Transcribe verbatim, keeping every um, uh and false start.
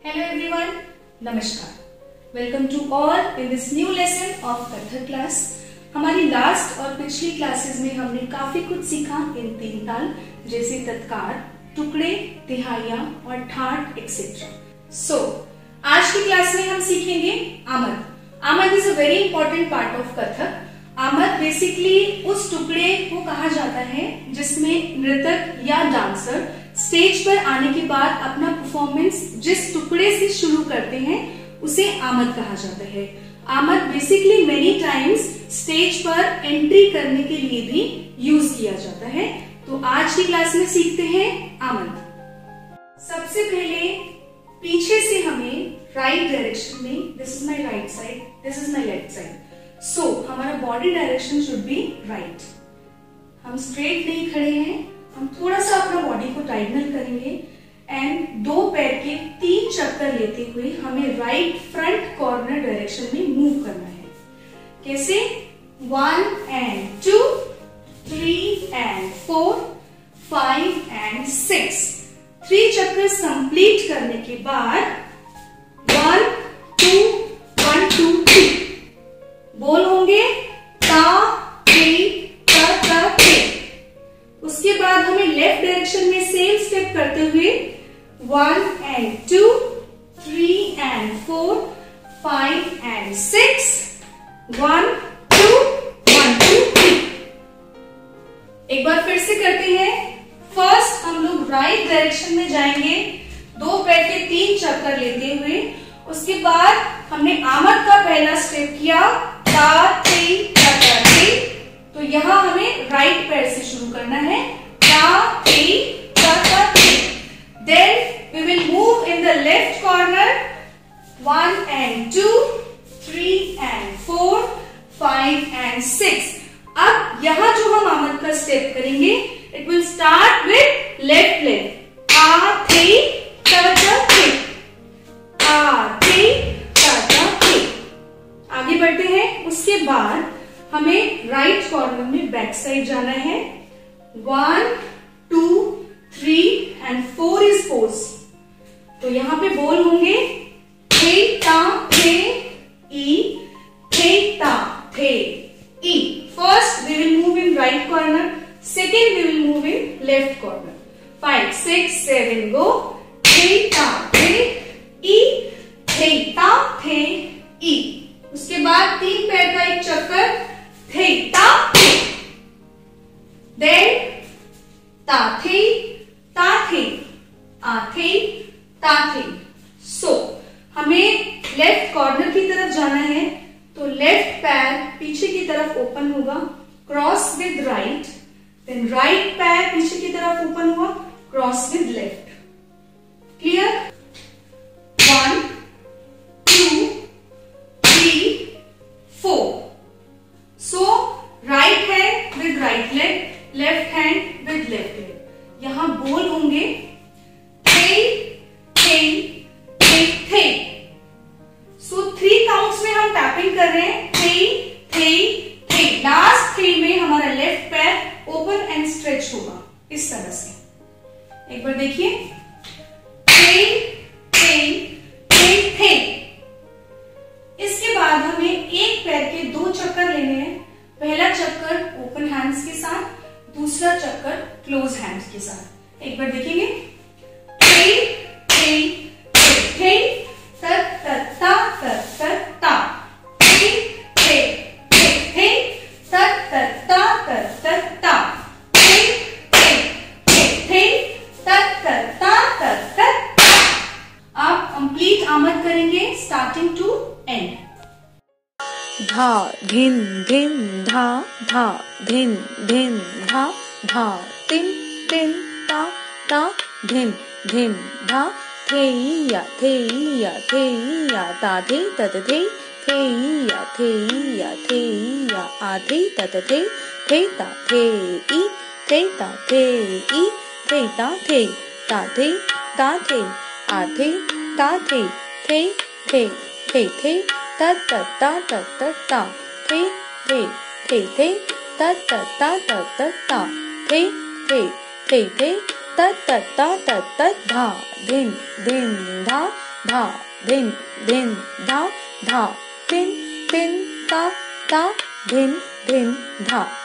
Hello everyone, Namaskar. Welcome to all in this new lesson of Kathak class. हमारी last और पिछली classes में हमने काफी कुछ सीखा इन तीन ताल जैसे तत्कार, टुकड़े, तिहाइया और ठाट एक्सेट्रा। सो आज की क्लास में हम सीखेंगे आमद। Aamad is a very important part of Kathak. आमद बेसिकली उस टुकड़े को कहा जाता है जिसमें नृतक या डांसर स्टेज पर आने के बाद अपना परफॉर्मेंस जिस टुकड़े से शुरू करते हैं उसे आमद कहा जाता है। आमद बेसिकली मेनी टाइम्स स्टेज पर एंट्री करने के लिए भी यूज किया जाता है। तो आज की क्लास में सीखते हैं आमद। सबसे पहले पीछे से हमें राइट डायरेक्शन में, this is my right side, this is my left side, so हमारा body direction should be right. हम स्ट्रेट नहीं खड़े हैं, हम थोड़ा सा अपना बॉडी को डायगोनल करेंगे एंड दो पैर के तीन चक्कर लेते हुए हमें राइट फ्रंट कॉर्नर डायरेक्शन में मूव करना है। कैसे? One and two, three and four, five and six. Three चक्कर कंप्लीट करने के बाद one two one two three बोल होंगे ता थ्री ता ता थ्री। उसके बाद हमें लेफ्ट डायरेक्शन में सेम स्टेप करते हुए one and two, three and four, five and six, one two one two three. एक बार फिर से करते हैं। फर्स्ट हम लोग राइट डायरेक्शन में जाएंगे दो पैर के तीन चक्कर लेते हुए। उसके बाद हमने आमद का पहला स्टेप किया ता थ्री ता ता थ्री। तो यहां हमें राइट पैर से शुरू करना है ता थ्री ता ता three. Then we will move in the left corner one and two, three and four, five and six. अब यहां जो हम आमद का स्टेप करेंगे it will start with left leg ता थ्री ता ता थ्री, ता थ्री ता ता थ्री। आगे बढ़ते हैं। उसके बाद हमें राइट कॉर्नर में बैक साइड जाना है। One two three and four is pose. तो यहां पे बोल होंगे थे ता थे ई, थे ता थे ई। First we will move in right corner, second we will move in left corner. Five six seven go. थे ता थे ई, थे ता थे ई। उसके बाद तीन पैर का एक चक्कर थे ता थे, देन ता थे ता थे, आ थे ता थे। सो हमें लेफ्ट कॉर्नर की तरफ जाना है तो लेफ्ट पैर पीछे की तरफ ओपन होगा, cross with right. Then right पैर पीछे की तरफ ओपन हुआ, cross with left. Clear? One two three four. So right hand with right leg, left hand with left leg. यहां बोल होंगे थे थे थे थे। सो थ्री काउंट्स में हम टैपिंग कर रहे हैं थे थे थे। लास्ट थ्री में हमारा लेफ्ट पैर ओपन एंड स्ट्रेच होगा इस तरह से। एक बार देखिए थे थे थे थे। इसके बाद हमें एक पैर के दो चक्कर लेने हैं। पहला चक्कर ओपन हैंड्स के साथ, दूसरा चक्कर क्लोज हैंड्स के साथ। एक बार देखेंगे थे थे थे थे तत तत ता तत तत ता, थे थे थे थे तत तत ता तत तत ता, थे थे थे थे तत तत ता तत तत ता। आप कंप्लीट आमद करेंगे स्टार्टिंग टू एंड। धा धिन धिन धा धा धिन धिन धा धा तिन तिन ता ता धिन धिन धा थेइया थेइया थेइया ता थे तत थे थेइया थेइया थेइया आ थे तत थे थे ता थे ई, थे ता थे ई, थे ता थे ता थे ता थे आ थे ता थे थे थे थे थे तत तत ता तत तत ता, थे थे थे थे तत तत ता तत तत ता, थे थे थे थे त त त त त धा धिन धिन धा धा धिन धिन धा धा तिन तिन ता ता धिन धिन धा।